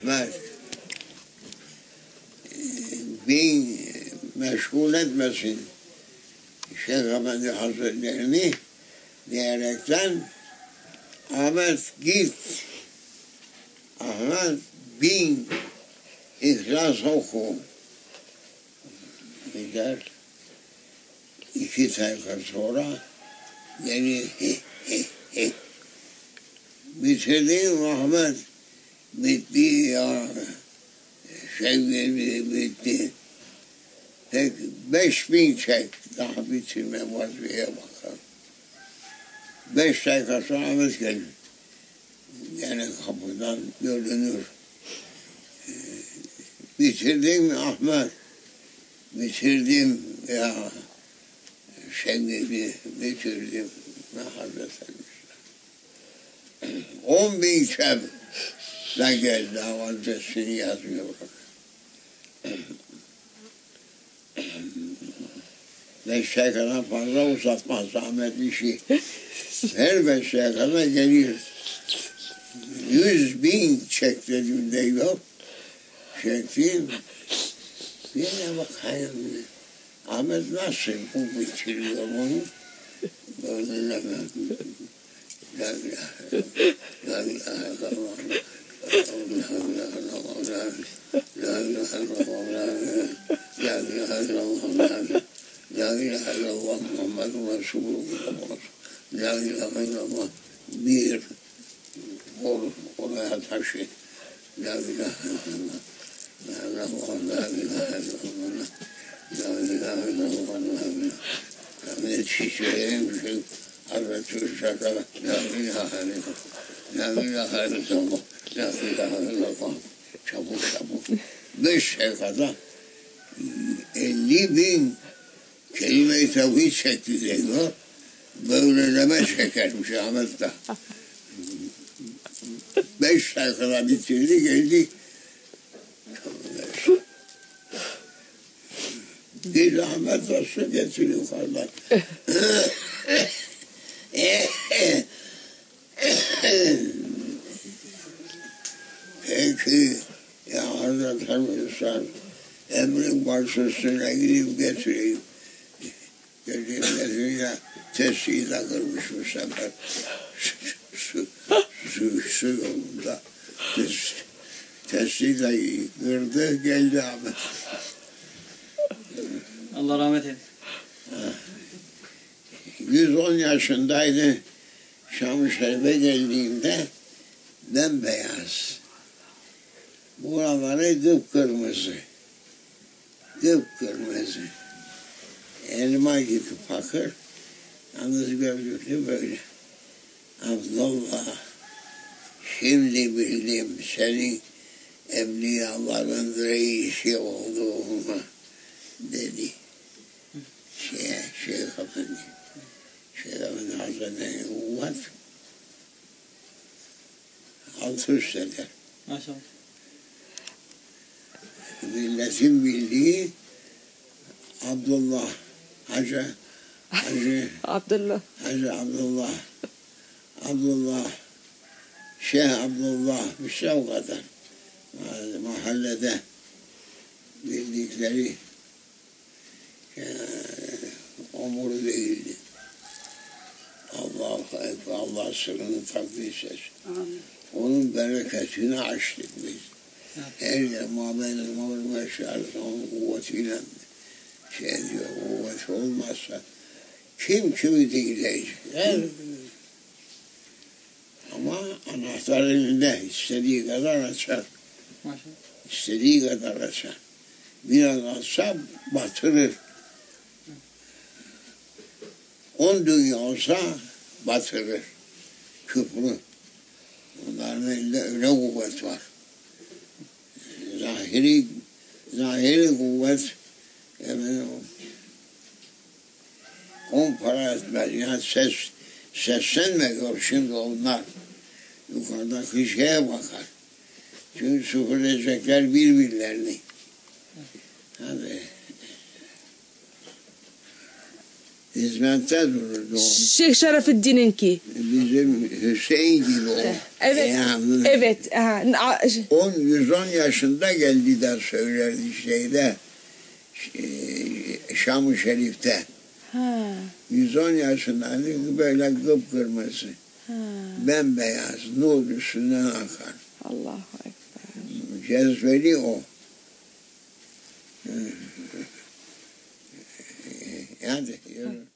Mert bin meşgul etmesin Şeyh Efendi Hazretlerini diyerekten Ahmet git, Ahmet bin İhlas oku gider. 2 sayfa sonra beni bitirdim Ahmet, bitti ya, sevgili bitti. Tek 5000 çek, daha bitirme vaziyete bakar. 5 sayfa sonra Ahmet gelir. Yani kapıdan görünür. Bitirdim mi Ahmet? Bitirdim ya, sevgili bitirdim. Ne hazretlemişler. 10.000 çeple geldi, havazesini yazmıyorlar. 5 sayfadan fazla uzatmaz Ahmet işi. Her 5 sayfada geliyor. 100.000 çek dedim de yok. Çektim. Bir de bakayım. Ahmet nasıl bu bitiriyor onu? Böyle la ilahe illallah. La ilahe illallah. La ilahe illallah Muhammedun Resulullah. La ilahe illallah. Bir oraya taşı. La ilahe illallah. La ilahe illallah. La ilahe illallah. Yani şişeyim Hazreti Üstad'a La ilahe illallah. La ilahe illallah. La ilahe illallah. Çabuk. 5 sayfada 50.000 kelime-i tevhid çekti diyor. Böyleleme çekermiş Ahmet de. 5 sayfada bitirdi geldi. Bir Ahmet de su getir yukarıdan. Peki ya Hazreti Hüsnü emrin başı üstüne gidip getireyim. Getirince testiyi de kırmış bu sefer. Su yolunda. Testiyi de kırdı geldi Ahmet. Allah rahmet eylesin. 110 yaşındaydı. Şam-ı Şerif'e geldiğimde bembeyaz. Buraları kıpkırmızı. Kıpkırmızı. Elma gibi fakir. Yalnız gözlüklü böyle. Abdullah, şimdi bildim senin evliyaların reisi olduğunu dedi. Şeyh Efendi. Şeyh Efendi Hazretleri kuvvet 600 sene. Maşallah. Milletin bildiği Abdullah, Hacı Abdullah, Şeyh Abdullah, bir şey o kadar. Mahallede bildikleri omuru değildi. Allahu Ekber, Allah sırrını takdis etsin. Onun bereketini açtık biz. Her yer mabeyne meşarı onun kuvvetiyle diyor, kuvveti olmazsa kim kimi dinleyecek? Ama anahtar elinde istediği kadar açar. İstediği kadar açar. Biraz açsa batırır. 10 dünya olsa batırır. Küfrü. Bunların elinde öyle kuvvet var. Zahiri kuvvet efendim, 10 para etmez. Yani seslenmiyor şimdi onlar. Yukarıdaki şeye bakar. Çünkü süpürecekler birbirlerini. Hadi. Hizmette dururdu o. Şeyh Şerefettin'inki. Bizim Hüseyin gibi o. Evet. Yani, Evet. 110 yaşında geldi de söylerdi şeyde, Şam-ı Şerif'te. Ha. 110 yaşında hani böyle kıpkırmızı. Ha. Bembeyaz, nur üstünden akar. Allahu Ekber. Cezveli o. Hadi yürü.